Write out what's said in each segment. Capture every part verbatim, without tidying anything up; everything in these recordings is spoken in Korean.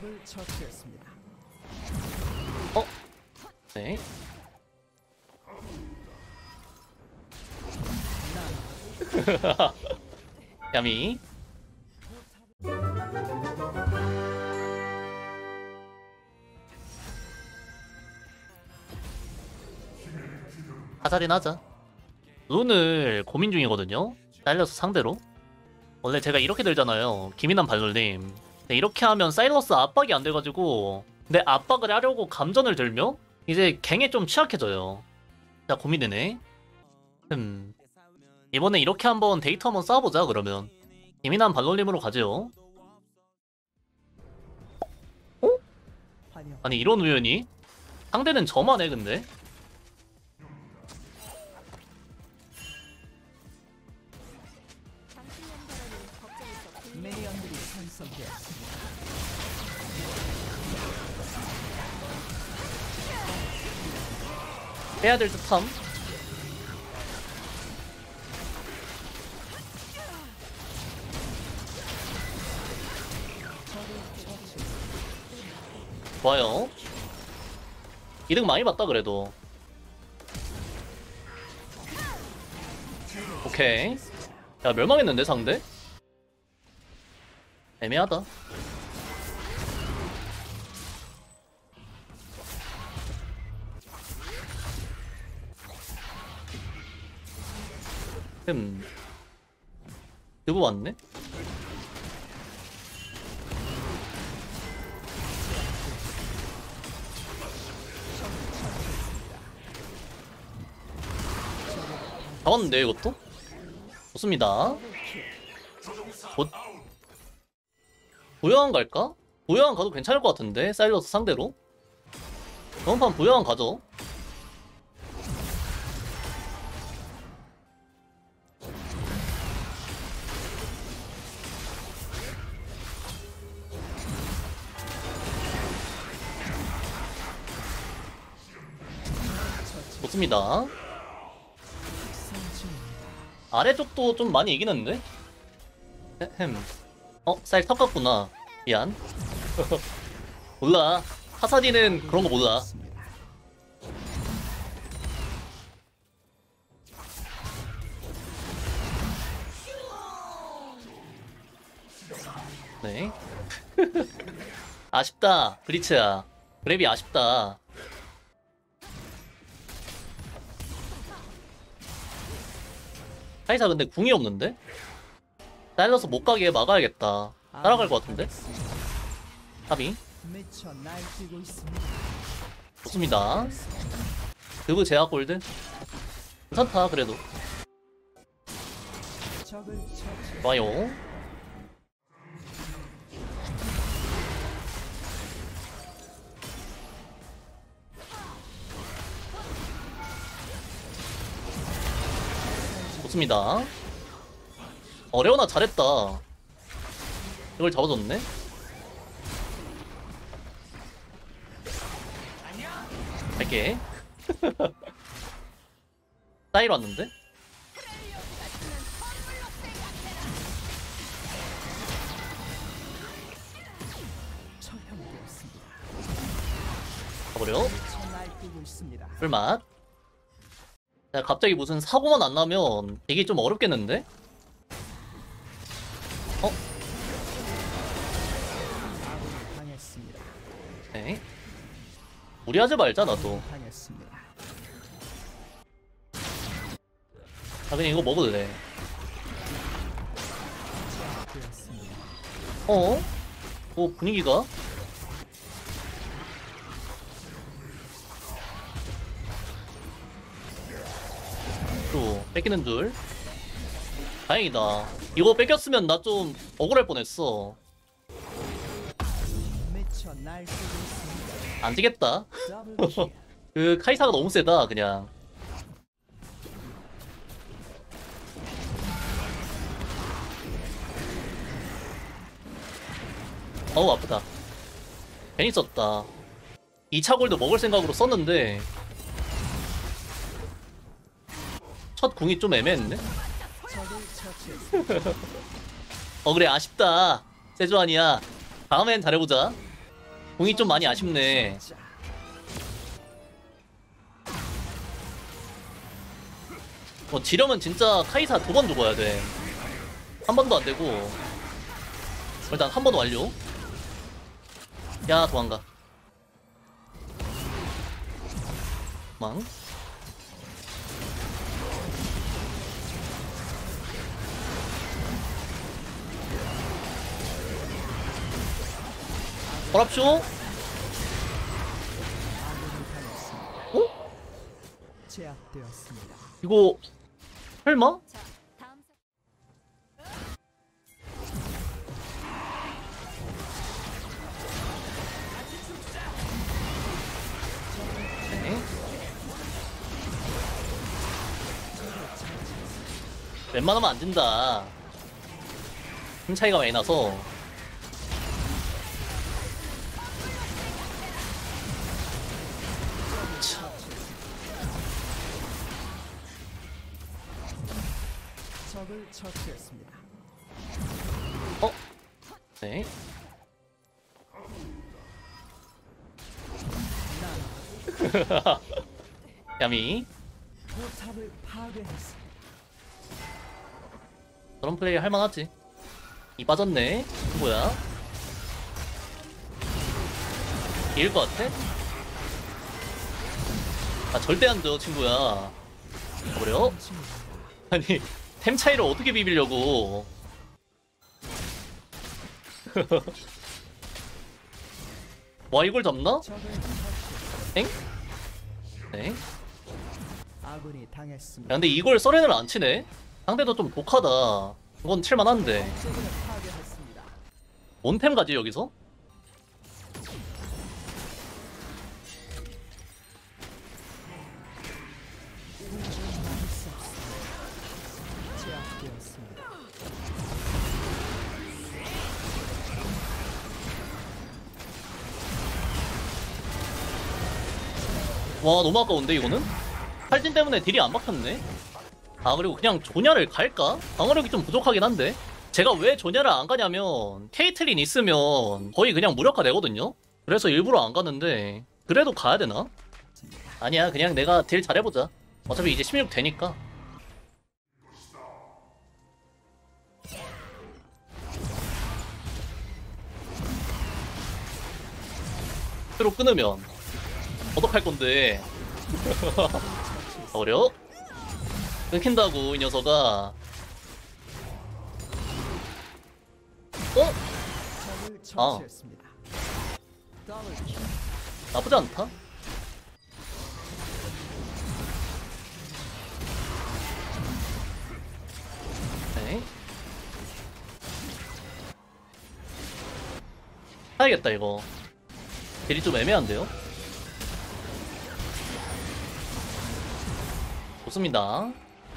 적을 처치했습니다. 어? 네. 야미. 하자린 하자. 룬을 고민 중이거든요. 사일러스 상대로. 원래 제가 이렇게 들잖아요. 기민한 발놀림. 근데 이렇게 하면 사일러스 압박이 안 돼가지고, 근데 압박을 하려고 감전을 들면 이제 갱에 좀 취약해져요. 자, 고민되네. 음. 이번에 이렇게 한번 데이터 한번 쌓아보자. 그러면 기민한 발놀림으로 가죠. 어? 아니 이런 우연이? 상대는 저만 해 근데? 미니언들이 생성되었습니다. 빼야 될 듯함. 좋아요. 이득 많이 봤다 그래도. 오케이. 야 멸망했는데 상대? 애매하다. 음. 두부 왔네? 잡았는데 이것도? 좋습니다. 곧 보여왕 갈까? 보여왕 가도 괜찮을 것 같은데 사일러스 상대로. 저번 판 보여왕 가죠. 좋습니다. 아래쪽도 좀 많이 이기는데? 햄. 어? 쌀 턱같구나. 미안. 몰라. 하사디는 그런 거 몰라. 네. 아쉽다. 브리츠야. 그랩이 아쉽다. 카이사 근데 궁이 없는데? 사일러스 못 가게 막아야겠다. 따라갈 것 같은데? 합이. 좋습니다. 드브 제약 골드. 괜찮다 그래도. 좋아요. 좋습니다. 어 레오나 잘했다. 이걸 잡아줬네. 갈게. 사이로 왔는데? 가버려. 불맛. 야, 갑자기 무슨 사고만 안 나면 이게 좀 어렵겠는데? 어? 네. 무리하지 말자 나도. 아 그냥 이거 먹을래. 어? 뭐 분위기가? 또 뺏기는 줄. 다행이다. 이거 뺏겼으면 나 좀 억울할 뻔했어. 안 되겠다. 그 카이사가 너무 세다 그냥. 어우 아프다. 괜히 썼다. 이 차 골드 먹을 생각으로 썼는데 첫 궁이 좀 애매했네. 어 그래 아쉽다. 세주아니야. 다음엔 잘해보자. 공이 좀 많이 아쉽네. 어, 지려면 진짜 카이사 두 번 죽어야 돼. 한 번도 안 되고. 일단 한 번 완료. 야, 도망가. 망. 허랍쇼? 어? 제압되었습니다. 이거 설마? 자, 다음 사- 네. 웬만하면 안 된다. 힘 차이가 많이 나서. 적을 처치했습니다. 어? 네. 야미. 포탑을 파괴했습니다. 저런 플레이 할만하지. 이 빠졌네. 뭐야? 이길 것 같아? 아 절대 안 줘, 친구야. 그래요? 아니 템 차이를 어떻게 비비려고? 와 이걸 잡나? 적을 처치. 엥? 네. 아군이 야 당했습니다. 근데 이걸 서렌을 안 치네? 상대도 좀 독하다. 이건 칠만한데. 적을 파괴했습니다. 뭔템 가지 여기서? 제압되었습니다. 와 너무 아까운데 이거는? 탈진 때문에 딜이 안 박혔네? 아 그리고 그냥 조냐를 갈까? 방어력이 좀 부족하긴 한데 제가 왜 조냐를 안 가냐면 케이틀린 있으면 거의 그냥 무력화 되거든요? 그래서 일부러 안 가는데 그래도 가야 되나? 아니야 그냥 내가 딜 잘해보자. 어차피 이제 십육 되니까. 로 끊으면 어떡할 건데. 어려? 끊긴다고 이 녀석아. 어? 적을 처치했습니다. 더블킬. 나쁘지 않다. 네. 해야겠다 이거. 딜이 좀 애매한데요? 좋습니다.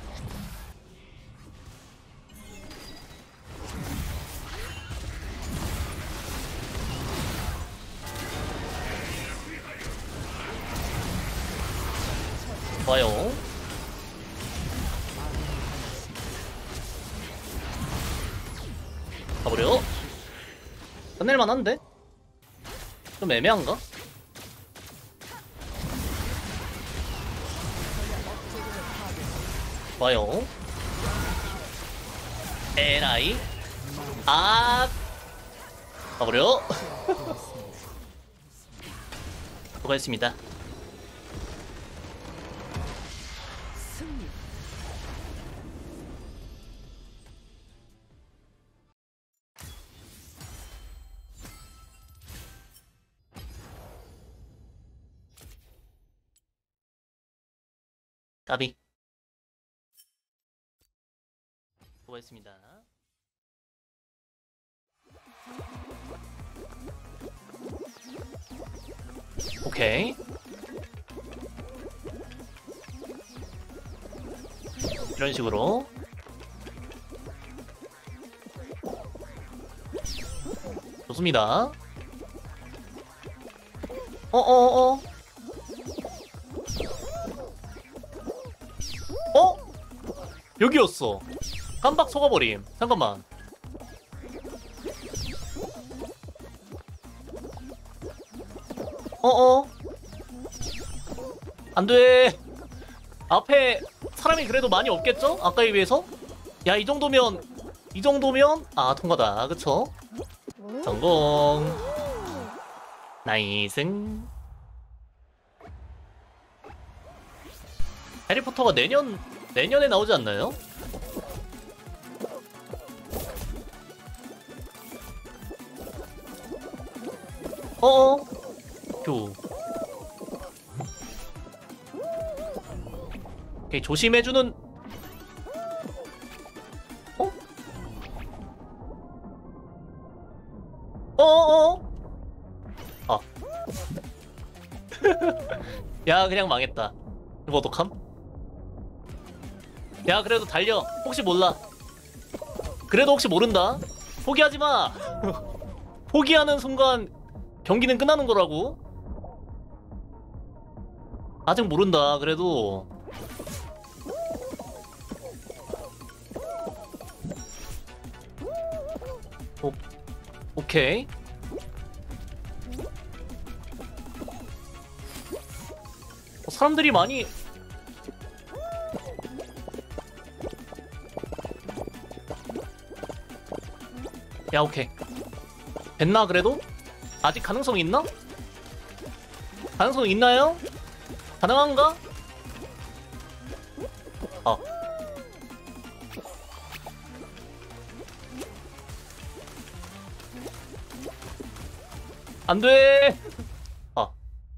좋아요. 가버려. 끝낼만한데? 좀 애매한가? 좋아요. 에라이. 아. 가버려. 수고했습니다. 승리. 까비. 수고했습니다. 오케이. 이런 식으로. 좋습니다. 어어어. 어? 여기였어. 깜빡 속아버림. 잠깐만. 어어 안돼. 앞에 사람이 그래도 많이 없겠죠? 아까에 비해서? 야 이 정도면 이 정도면 아 통과다. 그쵸? 성공. 나이스. 해리포터가 내년 내년에 나오지 않나요? 어어 교. 오케이 조심해주는. 어? 어어어 아. 야 그냥 망했다. 이거 어떡함? 야 그래도 달려. 혹시 몰라. 그래도 혹시 모른다. 포기하지마. 포기하는 순간 경기는 끝나는 거라고. 아직 모른다. 그래도 오, 오케이. 어, 사람들이 많이 야 오케이 됐나 그래도? 아직 가능성 있나? 가능성 있나요? 가능한가? 어 안돼. 아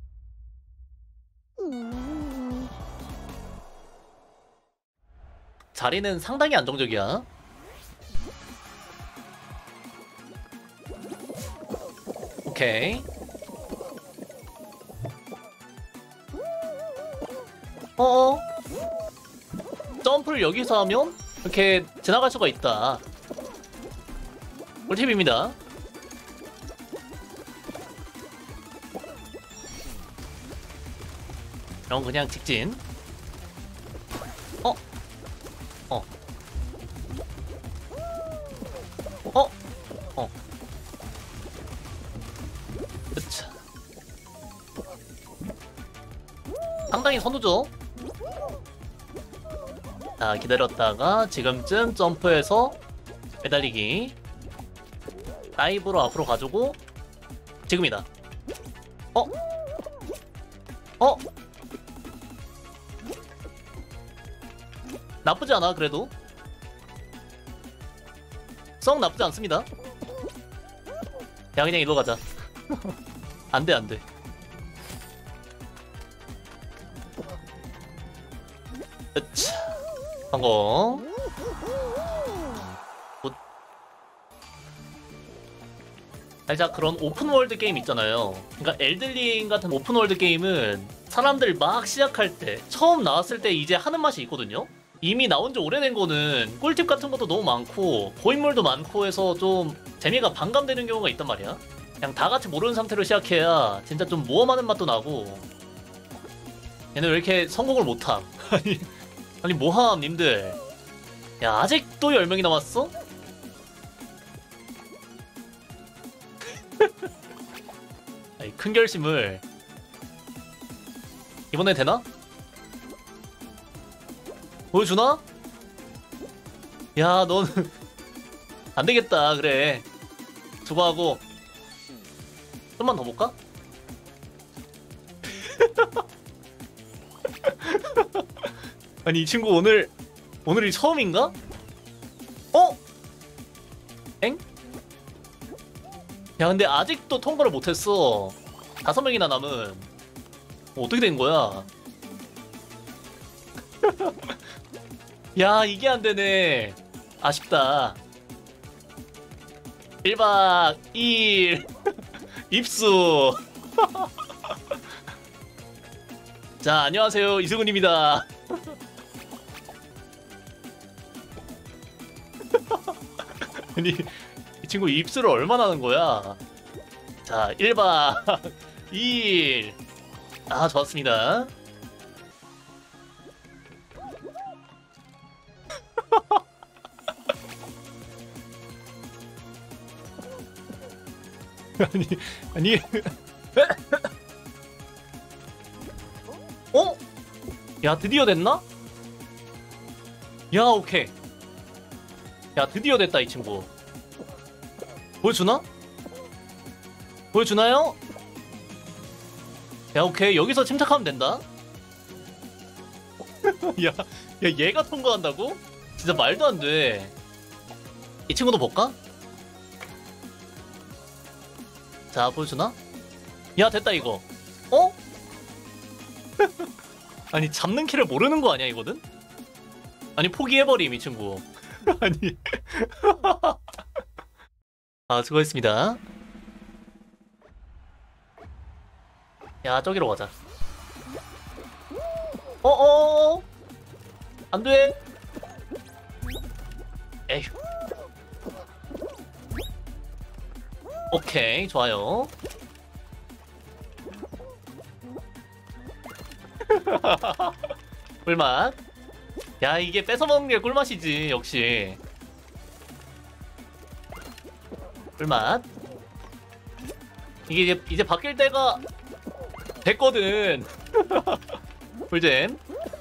자리는 상당히 안정적이야. 오케이. 어어 점프를 여기서 하면 이렇게 지나갈 수가 있다. 꿀팁입니다. 그럼 그냥 직진. 어? 어? 어? 어? 그쵸. 상당히 선우죠? 자 기다렸다가 지금쯤 점프해서 매달리기. 다이브로 앞으로 가지고 지금이다. 어? 어? 나쁘지 않아 그래도. 썩 나쁘지 않습니다. 야 그냥 이리로 가자. 안돼 안돼. 으차 성공. 굿. 살짝 그런 오픈월드 게임 있잖아요. 그러니까 엘든링 같은 오픈월드 게임은 사람들 막 시작할 때 처음 나왔을 때 이제 하는 맛이 있거든요. 이미 나온 지 오래된 거는 꿀팁 같은 것도 너무 많고 고인물도 많고 해서 좀 재미가 반감되는 경우가 있단 말이야. 그냥 다 같이 모르는 상태로 시작해야 진짜 좀 모험하는 맛도 나고. 얘는 왜 이렇게 성공을 못함? 아니, 아니 뭐함 님들. 야 아직도 열 명이 남았어? 아니, 큰 결심을 이번에 되나? 보여주나? 야, 넌 안 되겠다. 그래. 수고하고 좀만 더 볼까? 아니 이 친구 오늘 오늘이 처음인가? 어? 엥? 야 근데 아직도 통과를 못했어. 다섯 명이나 남은. 어, 어떻게 된 거야? 야 이게 안 되네. 아쉽다. 일 박 이 일 입수. 자 안녕하세요 이승훈입니다. 아니 이 친구 입수를 얼마나 하는 거야? 자 일 박 이 일. 아 좋았습니다. 아니 아니 야 드디어 됐나? 야 오케이. 야 드디어 됐다 이 친구. 보여주나? 보여주나요? 야 오케이 여기서 침착하면 된다. 야, 야 얘가 통과한다고? 진짜 말도 안 돼. 이 친구도 볼까? 자 보여주나? 야 됐다 이거. 어? 아니 잡는 키를 모르는 거 아니야 이거는? 아니 포기해버림 이 친구. 아니 아 수고했습니다. 야 저기로 가자. 어어어 안돼. 에휴. 오케이 좋아요. 꿀맛. 야 이게 뺏어먹는 게 꿀맛이지 역시. 꿀맛. 이게 이제, 이제 바뀔 때가 됐거든. 꿀잼.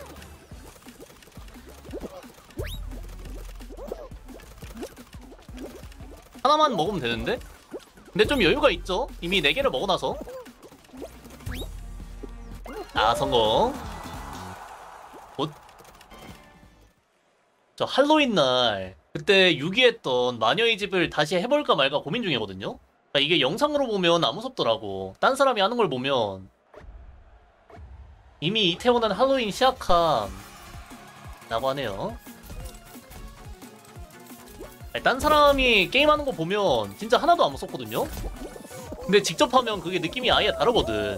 하나만 먹으면 되는데? 근데 좀 여유가 있죠? 이미 네 개를 먹어놔서. 아 성공. 곧. 저 할로윈 날 그때 유기했던 마녀의 집을 다시 해볼까 말까 고민 중이거든요? 그러니까 이게 영상으로 보면 안 무섭더라고. 딴 사람이 하는 걸 보면 이미 이태원은 할로윈 시작함 라고 하네요. 아니, 딴 사람이 게임하는 거 보면 진짜 하나도 안 무섭거든요? 근데 직접 하면 그게 느낌이 아예 다르거든.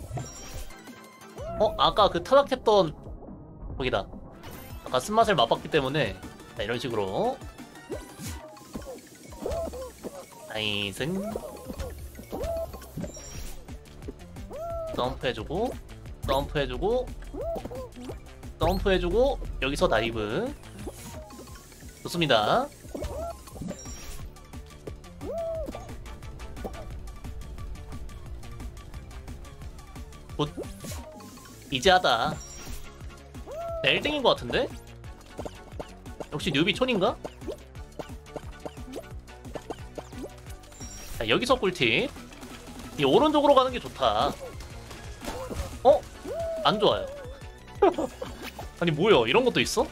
어? 아까 그 타락했던 거기다. 아까 쓴맛을 맛봤기 때문에 자, 이런 식으로 나이스. 점프해주고 점프해주고 점프해주고 여기서 다이브. 좋습니다. 굿. 이제 하다. 일 등인 것 같은데? 역시 뉴비 촌인가? 자, 여기서 꿀팁. 이 오른쪽으로 가는 게 좋다. 어? 안 좋아요. 아니 뭐야 이런 것도 있어?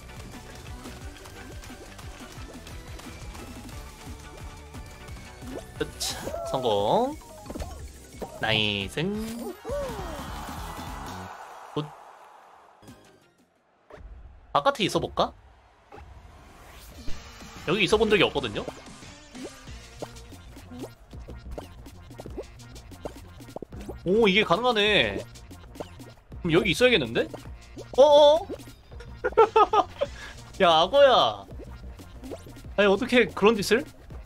으차, 성공. 나이스. 굿. 바깥에 있어볼까? 여기 있어본 적이 없거든요? 오 이게 가능하네. 그럼 여기 있어야겠는데? 어어? 야 악어야. 아니 어떻게 그런 짓을?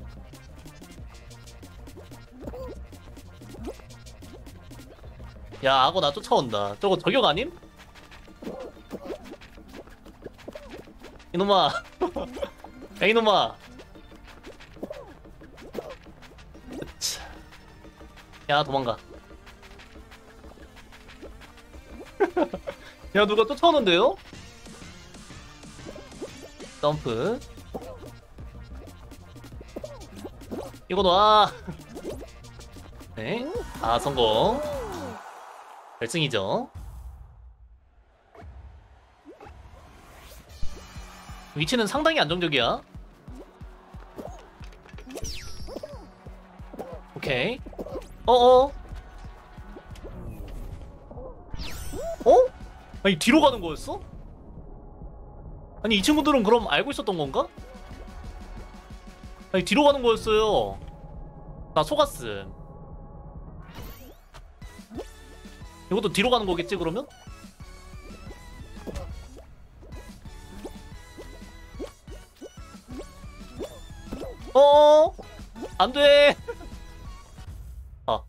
야 악어 나 쫓아온다. 저거 저격 아님? 이놈아. 야 이놈아. 으차. 야 도망가. 야 누가 쫓아오는데요? 점프. 이거 놔. 네. 아 성공. 결승이죠. 위치는 상당히 안정적이야. 오케이. 어어. 어? 아니 뒤로 가는 거였어? 아니 이 친구들은 그럼 알고 있었던 건가? 아니 뒤로 가는 거였어요. 나 속았음. 이것도 뒤로 가는 거겠지 그러면? 어? 안 돼. 아.